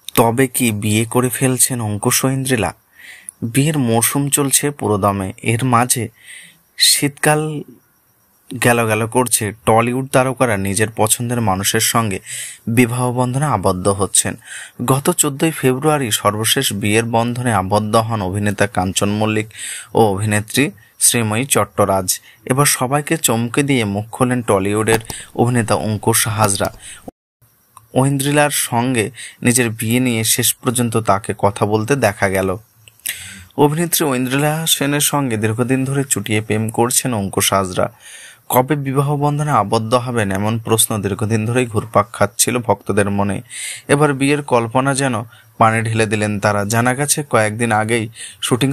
তবে কি বিয়ে করে ফেলছেন অঙ্কুশ ও ইন্দ্রিলা? বিয়ের মরশুম চলছে পুরোদমে। এর মাঝে শীতকাল গেল গেল করছে। টলিউড তারকারা নিজের পছন্দের মানুষের সঙ্গে বিবাহ বন্ধনে আবদ্ধ হচ্ছেন। গত 14ই ফেব্রুয়ারি সর্বশেষ বিয়ের বন্ধনে আবদ্ধ হন অভিনেতা কাঞ্চন মল্লিক ও অভিনেত্রী শ্রীময়ী চট্টরাজ। এবার সবাইকে চমকে দিয়ে মুখ খোলেন টলিউডের অভিনেতা অঙ্কুশ হাজরা। ঐন্দ্রিলার সঙ্গে নিজের বিয়ে নিয়ে শেষ পর্যন্ত তাকে কথা বলতে দেখা গেল। অভিনেত্রী ঐন্দ্রিলা সেনের সঙ্গে দীর্ঘদিন ধরে চুটিয়ে প্রেম করছেন অঙ্কুশ হাজরা। কবে বিবাহ বন্ধনে আবদ্ধ হবেন এমন প্রশ্ন দীর্ঘদিন ধরেই ঘুরপাক খাচ্ছিল ভক্তদের মনে। এবার বিয়ের কল্পনা যেন পানি ঢেলে দিলেন তারা। জানা গেছে কয়েকদিন আগেই শুটিং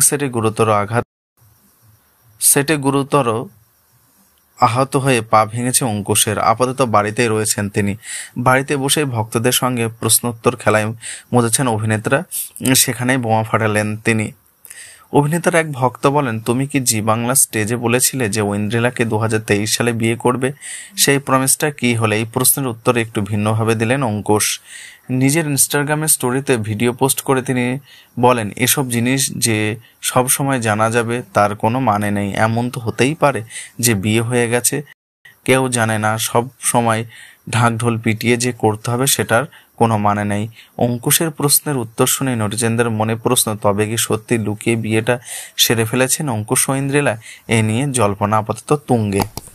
সেটে গুরুতর আহত হয়ে পা ভেঙেছে অঙ্কুশের। আপাতত বাড়িতেই রয়েছেন তিনি। বাড়িতে বসেই ভক্তদের সঙ্গে প্রশ্নোত্তর খেলায় মজেছেন অভিনেতা। সেখানেই বোমা ফাটালেন তিনি। অভিনেতার এক ভক্ত বলেন, তুমি কি জি বাংলা স্টেজে বলেছিলে যে ঐন্দ্রিলাকে 2023 সালে বিয়ে করবে? সেই প্রমিসটা কি হলে? এই প্রশ্নের উত্তরে একটু ভিন্নভাবে দিলেন অঙ্কুশ। নিজের ইনস্টাগ্রামের স্টোরিতে ভিডিও পোস্ট করে তিনি বলেন, এসব জিনিস যে সব সময় জানা যাবে তার কোনো মানে নেই। এমন তো হতেই পারে যে বিয়ে হয়ে গেছে, কেউ জানে না। সব সময় ঢাকঢোল পিটিয়ে যে করতে হবে সেটার কোনো মানে নেই। অঙ্কুশের প্রশ্নের উত্তর শুনে নেটিজেনদের মনে প্রশ্ন, তবে কি সত্যি লুকিয়ে বিয়েটা সেরে ফেলেছেন অঙ্কুশ ও ইন্দ্রিলা? এ নিয়ে জল্পনা আপাতত তুঙ্গে।